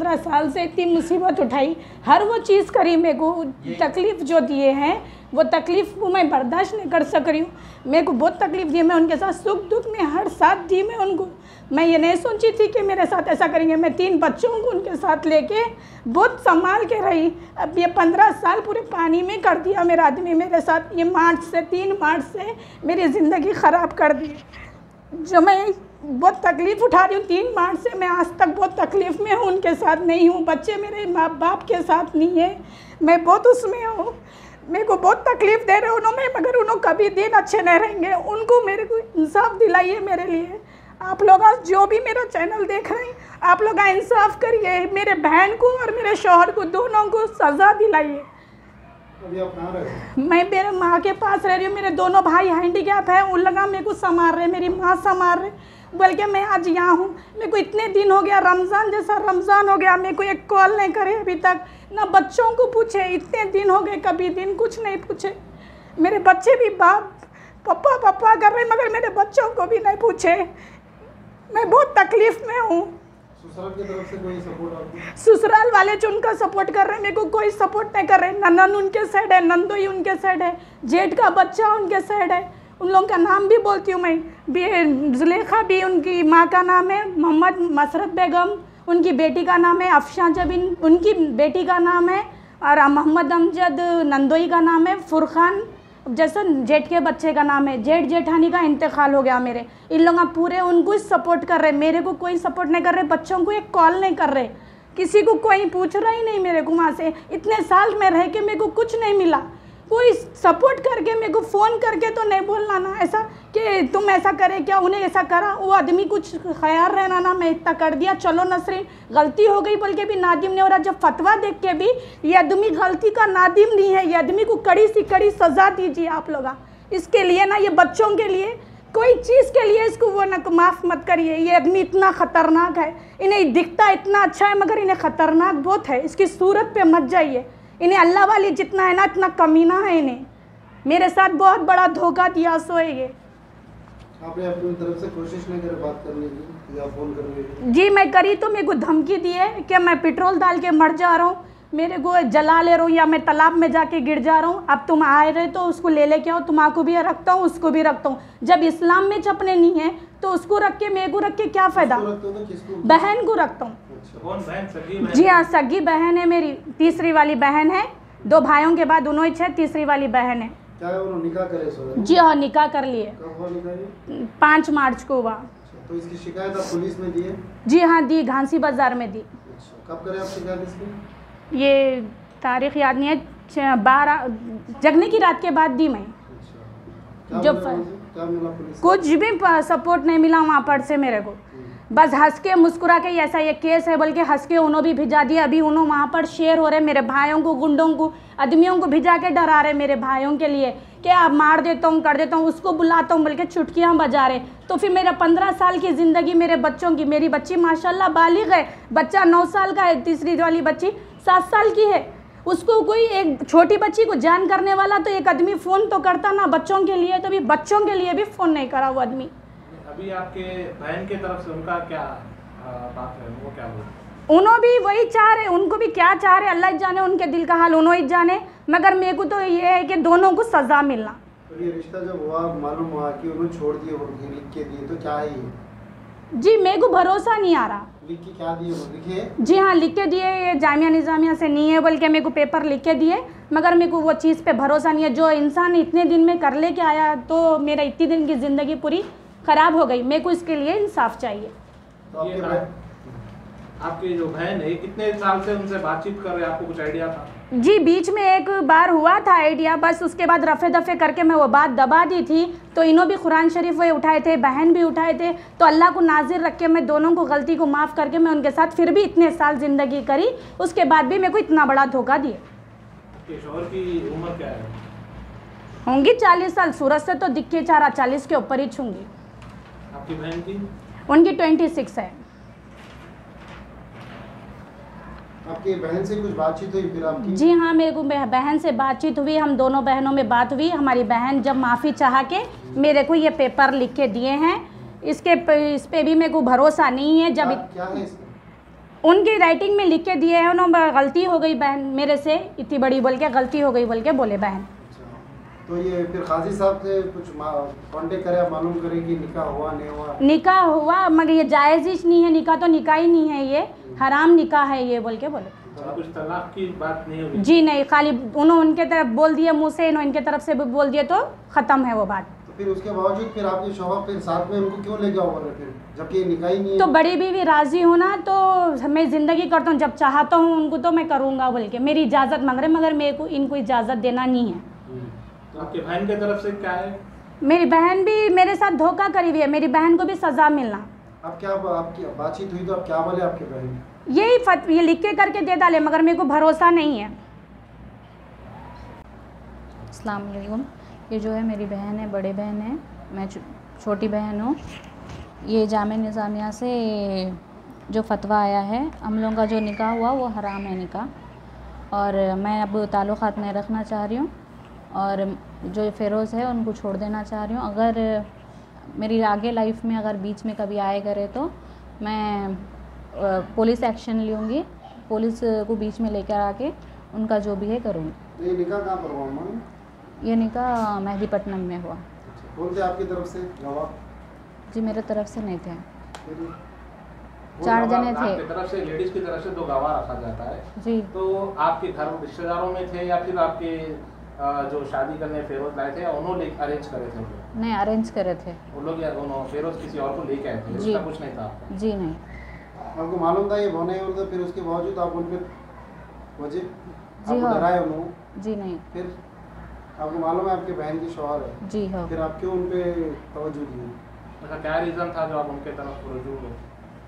15 साल से इतनी मुसीबत उठाई, हर वो चीज़ करी, मेरे को तकलीफ़ जो दिए हैं वो तकलीफ़ को मैं बर्दाश्त नहीं कर सक रही हूँ। मेरे को बहुत तकलीफ़ दी, मैं उनके साथ सुख दुख में हर साथ दी मैं उनको। मैं ये नहीं सोची थी कि मेरे साथ ऐसा करेंगे। मैं 3 बच्चों को उनके साथ लेके बहुत संभाल के रही। अब ये 15 साल पूरे पानी में कर दिया मेरा आदमी मेरे साथ। ये 3 मार्च से मेरी ज़िंदगी ख़राब कर दी। जो मैं बहुत तकलीफ़ उठा रही हूँ 3 मार्च से, मैं आज तक बहुत तकलीफ़ में हूँ, उनके साथ नहीं हूँ। बच्चे मेरे माँ बाप के साथ नहीं है, मैं बहुत उसमें हूँ। मेरे को बहुत तकलीफ़ दे रहे उन्होंने, मगर उन्होंने कभी दिन अच्छे नहीं रहेंगे। उनको मेरे को इंसाफ दिलाइए मेरे लिए। आप लोग आज जो भी मेरा चैनल देख रहे हैं, आप लोग इंसाफ करिए। मेरे बहन को और मेरे शौहर को दोनों को सज़ा दिलाइए। अभी आप कहाँ रहे हो? मैं मेरे माँ के पास रह रही हूँ। मेरे दोनों भाई हैंडीकैप है, उन लगा मेरे को संभाल रहे, मेरी माँ संभाल रहे, बल्कि मैं आज यहाँ हूँ। मेरे को इतने दिन हो गया, रमज़ान जैसा रमज़ान हो गया, मेरे को एक कॉल नहीं करे अभी तक, ना बच्चों को पूछे। इतने दिन हो गए, कभी दिन कुछ नहीं पूछे। मेरे बच्चे भी बाप पप्पा पप्पा कर रहे, मगर मेरे बच्चों को भी नहीं पूछे। मैं बहुत तकलीफ़ में हूँ। ससुराल की तरफ से कोई सपोर्ट आपको? ससुराल वाले जो उनका सपोर्ट कर रहे हैं, मेरे को कोई सपोर्ट नहीं कर रहे। ननन उनके साइड है, नंदोई उनके साइड है, जेठ का बच्चा उनके साइड है। उन लोगों का नाम भी बोलती हूँ मैं। जुलेखा भी उनकी माँ का नाम है, मोहम्मद मसरत बेगम उनकी बेटी का नाम है, अफशान जबीन उनकी बेटी का नाम है, और मोहम्मद अमजद नंदोई का नाम है, फुरखान जैसा जेठ के बच्चे का नाम है। जेठ जेठानी का इंतकाल हो गया मेरे। इन लोग पूरे उनको ही सपोर्ट कर रहे, मेरे को कोई सपोर्ट नहीं कर रहे। बच्चों को एक कॉल नहीं कर रहे, किसी को कोई पूछ रहा ही नहीं मेरे को। वहाँ से इतने साल में रह के मेरे को कुछ नहीं मिला। कोई सपोर्ट करके मेरे को फ़ोन करके तो नहीं बोलना ना ऐसा कि तुम ऐसा करे क्या, उन्हें ऐसा करा। वो आदमी कुछ ख्याल रहना ना, मैं इतना कर दिया, चलो नसरीन गलती हो गई बोल के भी नादिम नहीं हो रहा। जब फतवा देख के भी ये आदमी गलती का नादिम नहीं है, ये आदमी को कड़ी से कड़ी सज़ा दीजिए आप लोग इसके लिए ना। ये बच्चों के लिए कोई चीज़ के लिए इसको वो ना माफ़ मत करिए। ये आदमी इतना ख़तरनाक है, इन्हें दिखता इतना अच्छा है मगर इन्हें ख़तरनाक बहुत है। इसकी सूरत पे मत जाइए। इन्हें अल्लाह वाली जितना है ना इतना कमीना है। इन्हें मेरे साथ बहुत बड़ा धोखा दिया। सो है ये। आपने अपनी तरफ से कोशिश नहीं करी बात करने की या फ़ोन करने की? जी मैं करी तो मेरे को धमकी दी है कि मैं पेट्रोल डाल के मर जा रहा हूँ, मेरे को जला ले रहा हूँ, या मैं तालाब में जाके गिर जा रहा हूँ। अब तुम आए रहे तो उसको ले लेके आओ, तुम्हारा भी रखता हूँ उसको भी रखता हूँ। जब इस्लाम में छपने नहीं है तो उसको रख के मेरे को रख के क्या फ़ायदा। बहन को रखता हूँ। कौन बहन? सगी बहन? जी हाँ सगी बहन है मेरी, तीसरी वाली बहन है। 2 भाइयों के बाद उन्होंने छः, तीसरी वाली बहन है। क्या उन्होंने निकाह करे सो? जी हाँ निकाह कर लिए। कब हुआ निकाह? 5 मार्च को हुआ। तो इसकी शिकायत आप पुलिस में दी है? जी हाँ दी, घांसी बाज़ार में दी। कब करें आप शिकायत इसकी? ये तारीख याद नहीं है, 12 जगने की रात के बाद दी मैं। क्या मिला पुलिस? कुछ भी सपोर्ट नहीं मिला वहाँ पर से मेरे को। बस हंस के मुस्कुरा के ऐसा ये केस है बोल के हंस के उन्होंने भी भिजा दिया। अभी उन्होंने वहाँ पर शेयर हो रहे मेरे भाइयों को, गुंडों को, आदमियों को भिजा के डरा रहे मेरे भाइयों के लिए कि आप मार देता हूँ कर देता हूँ, उसको बुलाता हूँ बोल के चुटकियाँ बजा रहे। तो फिर मेरा 15 साल की ज़िंदगी मेरे बच्चों की, मेरी बच्ची माशाल्लाह बालिग है, बच्चा 9 साल का है, तीसरी वाली बच्ची 7 साल की है। उसको कोई एक छोटी बच्ची को जान करने वाला तो एक आदमी फ़ोन तो करता ना बच्चों के लिए, तो भी बच्चों के लिए भी फ़ोन नहीं करा वो आदमी। अभी आपके बहन के तरफ से उनका क्या बात है, वो क्या बोलते? उन्होंने भी वही चाह रहे, उनको भी क्या चाह रहे अल्लाह ही जाने, उनके दिल का हाल उन्होंने ही जाने। मगर मेरे को तो ये है कि दोनों को सज़ा मिलना। तो ये रिश्ता जब हुआ मालूम हुआ कि उन्होंने छोड़ दिए और लिख के दिए, तो क्या है ये? जी मेरे को भरोसा नहीं आ रहा। लिख के क्या दिए? लिखे? जी हाँ लिख के दिए, ये जामिया निज़ामिया से नहीं है बोल के मेरे को पेपर लिख के दिए, मगर मेरे को वो चीज़ पे भरोसा नहीं है। जो इंसान इतने दिन में कर ले के आया तो मेरा इतनी दिन की ज़िंदगी पूरी ख़राब हो गई। मेरे को इसके लिए इंसाफ चाहिए। तो आपकी जो बहन है कितने साल से उनसे बातचीत कर रहे हैं, आपको कुछ आइडिया था? जी बीच में एक बार हुआ था आइडिया, बस उसके बाद रफ़े दफ़े करके मैं वो बात दबा दी थी। तो इन्हों भी कुरान शरीफ वो उठाए थे, बहन भी उठाए थे, तो अल्लाह को नाजिर रख के मैं दोनों को गलती को माफ़ करके मैं उनके साथ फिर भी इतने साल ज़िंदगी करी, उसके बाद भी मेरे को इतना बड़ा धोखा दिए। शौहर की उम्र क्या है? होंगी 40 साल, सूरत से तो दिख के 40 के ऊपर ही छूँगी। आपकी बहन की? उनकी 26 है। आपकी बहन से कुछ बातचीत हुई फिर आपकी? जी हाँ मेरे को बहन से बातचीत हुई, हम दोनों बहनों में बात हुई। हमारी बहन जब माफ़ी चाह के मेरे को ये पेपर लिख के दिए हैं, इस पे भी मेरे को भरोसा नहीं है। जब क्या है इसमें? उनकी राइटिंग में लिख के दिए हैं, उन्होंने गलती हो गई बहन मेरे से, इतनी बड़ी बोल के गलती हो गई बोल के बोले बहन। तो ये फिर काजी साहब से कुछ कांटेक्ट करे, मालूम करे कि निकाह हुआ नहीं हुआ? निकाह हुआ मगर ये जायज़ ही नहीं है, निकाह तो निकाह ही नहीं है, ये हराम निकाह है ये बोल के बोले। कुछ तलाक की बात नहीं होगी? जी नहीं, खाली उन्होंने उनके तरफ बोल दिया मुँह से, इन्होंने इनके तरफ से भी बोल दिया तो ख़त्म है वो बात। तो फिर उसके बावजूद फिर आपके शौहर फिर साथ में उनको क्यों ले जाओ बोले फिर, जबकि निकाह ही नहीं है? तो बड़ी बीवी राज़ी हो ना तो मैं ज़िंदगी करता हूँ, जब चाहता हूँ उनको तो मैं करूँगा बोल के, मेरी इजाज़त मांग रहे मगर मेरे को इनको इजाज़त देना नहीं है। तो आपकी बहन की तरफ से क्या है? मेरी बहन भी मेरे साथ धोखा करी हुई है, मेरी बहन को भी सज़ा मिलना। अब क्या आपकी बातचीत हुई तो अब क्या बोले आपके बहन? ये लिख के करके दे डाले मगर मेरे को भरोसा नहीं है। अस्सलाम वालेकुम। ये जो है मेरी बहन है, बड़े बहन है, मैं छोटी बहन हूँ। ये जामे निज़ामिया से जो फतवा आया है, हम लोगों का जो निकाह हुआ वो हराम है निकाह, और मैं अब ताल्लुक़ात नहीं रखना चाह रही हूँ और जो फ़िरोज़ है उनको छोड़ देना चाह रही हूँ। अगर मेरी आगे लाइफ में अगर बीच में कभी आए करे तो मैं पुलिस एक्शन लूँगी, पुलिस को बीच में लेकर आके उनका जो भी है करूँगी। ये निकाह कहाँ पर हुआ? ये निकाह मेहदीपट्टनम में हुआ। कौन थे आपकी तरफ से गवाह? जी मेरे तरफ से नहीं थे, वो 4 गवाह जने थे। आपकी तरफ से, लेडीज़ की तरफ से 2 गवाह रखा जाता है जी। तो आपके घर में रिश्तेदारों में थे या फिर आपके जो शादी करने फेरोज लाए थे उन्होंने अरेंज करे थे? नहीं, अरेंज करे थे वो लोग या दोनों फेरोज किसी और को लेके आए थे? जी। उसका कुछ नहीं था आपको? जी नहीं। आपको मालूम था ये होने और तो फिर उसके बावजूद आप उन पर वजह जी आपको हाँ। डराए उन्होंने? जी नहीं। फिर आपको मालूम है आपके बहन की शौहर है, जी हाँ। फिर आप क्यों उन पे तवज्जो दिए? अच्छा, क्या रीज़न था जो आप उनके तरफ रुजू हुए?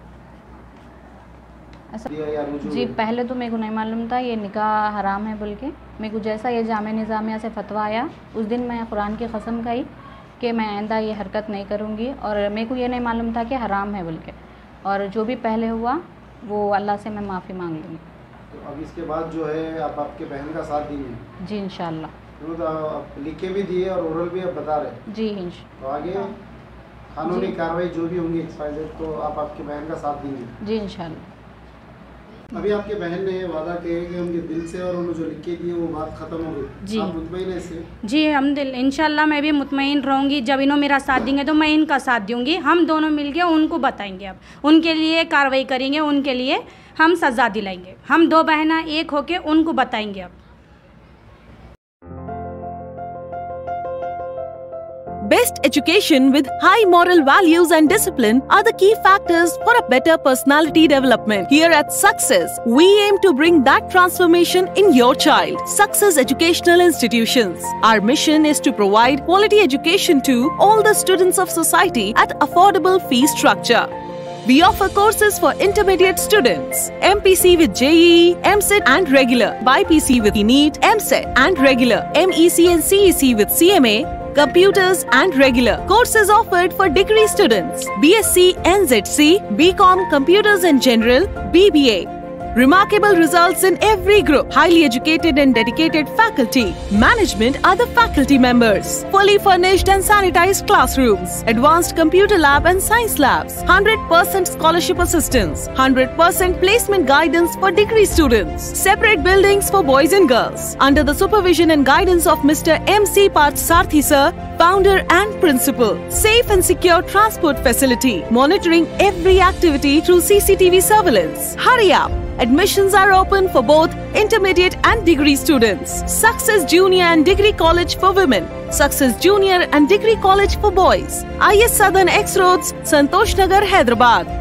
ऐसा या रुजू जी हुए? पहले तो मेरे को नहीं मालूम था ये निकाह हराम है बोल के। मेरे को जैसा ये जामे निज़ामिया से फतवा आया उस दिन मैं कुरान की कसम खाई कि मैं आइंदा ये हरकत नहीं करूँगी, और मेरे को ये नहीं मालूम था कि हराम है बोल के, और जो भी पहले हुआ वो अल्लाह से मैं माफ़ी मांग लूँगी। तो अब इसके बाद जो है आप आपके बहन का साथ देंगे? जी इंशाल्लाह। तो आप लिख के भी दिए और ओरल भी आप बता रहे, जी तो आगे कानूनी कार्रवाई जो भी होंगी एक्सपाइजेड तो आप आपके बहन का साथ देंगे? जी इंशाल्लाह। अभी आपके बहन ने वादा किया कि उनके दिल से और उन्होंने जो लिख के दिए वो बात खत्म हो गई, जी। आप मुतमईन हैं इससे? जी हम इंशाल्लाह मैं भी मुतमईन रहूँगी, जब इन्हों मेरा साथ देंगे तो मैं इनका साथ दूँगी, हम दोनों मिलके उनको बताएंगे, अब उनके लिए कार्रवाई करेंगे, उनके लिए हम सज़ा दिलाएंगे, हम 2 बहना एक होके उनको बताएंगे। अब Best education with high moral values and discipline are the key factors for a better personality development. Here at Success, we aim to bring that transformation in your child. Success Educational Institutions. Our mission is to provide quality education to all the students of society at affordable fee structure. We offer courses for intermediate students, MPC with JEE, MCET and regular, BPC with NEET, MCET and regular, MEC and CEC with CMA, computers and regular. Courses offered for degree students, BSc, NZC, BCom, computers and general, BBA. Remarkable results in every group. Highly educated and dedicated faculty. Management are the faculty members. Fully furnished and sanitized classrooms. Advanced computer lab and science labs. 100% scholarship assistance. 100% placement guidance for degree students. Separate buildings for boys and girls. Under the supervision and guidance of Mr. M.C. Parthsarthi sir, founder and principal. Safe and secure transport facility. Monitoring every activity through CCTV surveillance. Hurry up! Admissions are open for both intermediate and degree students. Success Junior and Degree College for women. Success Junior and Degree College for boys. IS Southern X Roads, Santosh Nagar, Hyderabad.